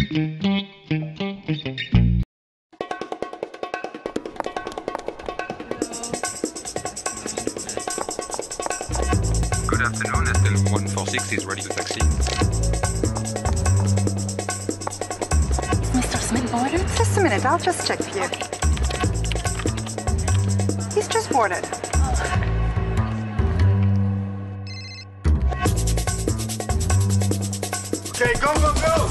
Good afternoon, SL 146 is ready to taxi. Mr. Smith boarded? Just a minute, I'll just check for you. He's just boarded. Okay, go, go, go!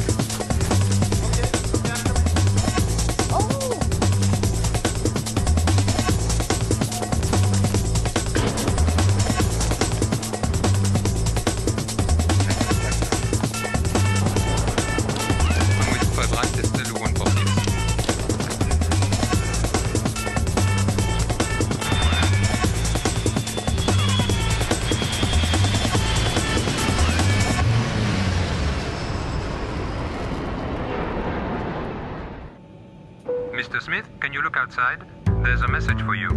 Mr. Smith, can you look outside? There's a message for you.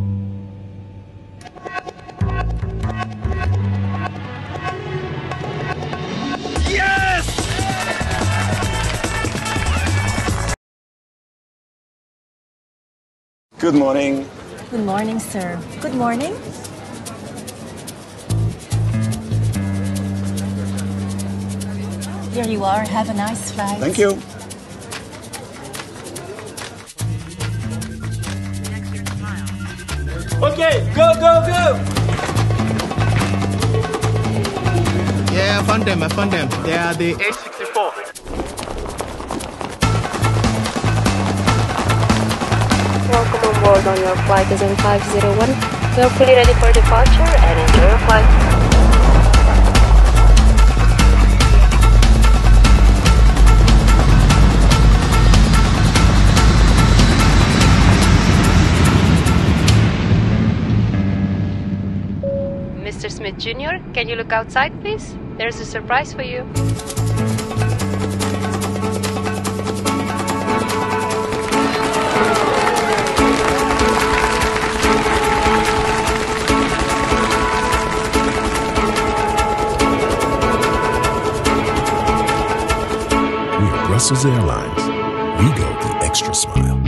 Yes! Good morning. Good morning, sir. Good morning. Here you are. Have a nice flight. Thank you. Okay, go, go, go! Yeah, I found them. They are the A64. Welcome on board on your flight SN501. We are fully ready for departure and enjoy your flight. Mr. Smith Jr., can you look outside, please? There's a surprise for you. We're Brussels Airlines. We go the extra smile.